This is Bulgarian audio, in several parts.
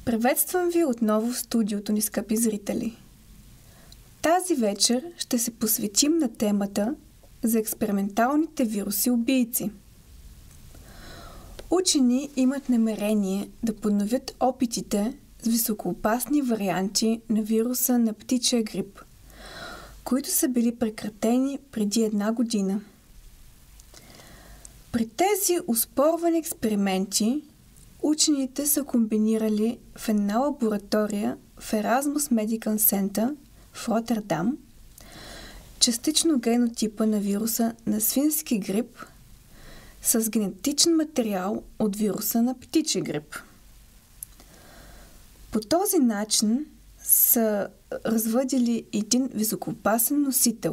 Приветствам ви отново в студиото ни, скъпи зрители. Тази вечер ще се посветим на темата за експерименталните вируси-убийци. Учени имат намерение да подновят опитите с високоопасни варианти на вируса на птичия грип, които са били прекратени преди 1 година. При тези оспорвани експерименти учените са комбинирали в една лаборатория в Erasmus Medical Center в Роттердам частично генотипа на вируса на свински грип с генетичен материал от вируса на птичи грип. По този начин са развъдили един високоопасен носител.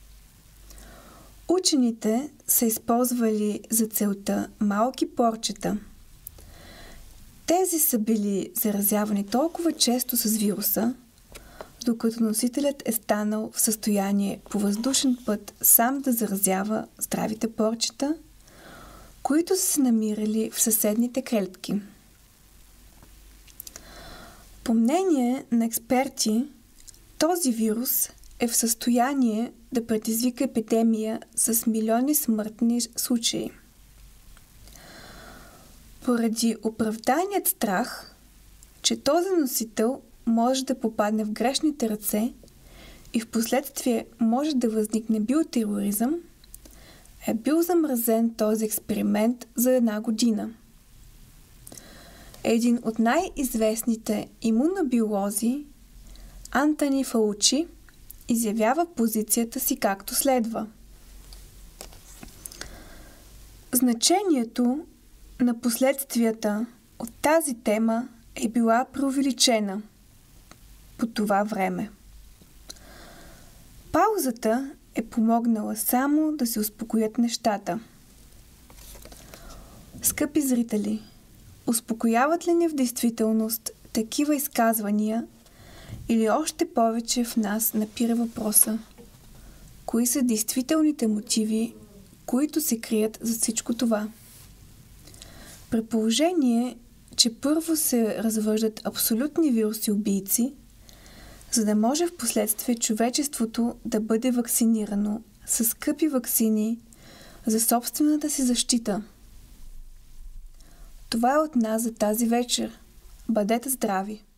Учените са използвали за целта малки порчета. Тези са били заразявани толкова често с вируса, докато носителят е станал в състояние по въздушен път сам да заразява здравите порчета, които са се намирали в съседните клетки. По мнение на експерти, този вирус е в състояние да предизвика епидемия с милиони смъртни случаи. Поради оправданият страх, че този носител може да попадне в грешните ръце и в последствие може да възникне биотероризъм, е бил замразен този експеримент за 1 година. Един от най-известните имунобиолози, Антони Фаучи, изявява позицията си както следва. Значението на последствията от тази тема е била преувеличена по това време. Паузата е помогнала само да се успокоят нещата. Скъпи зрители, успокояват ли ни в действителност такива изказвания или още повече в нас напира въпроса: кои са действителните мотиви, които се крият за всичко това? При положение, че първо се развъждат абсолютни вируси-убийци, за да може в последствие човечеството да бъде вакцинирано с скъпи ваксини за собствената си защита. Това е от нас за тази вечер. Бъдете здрави!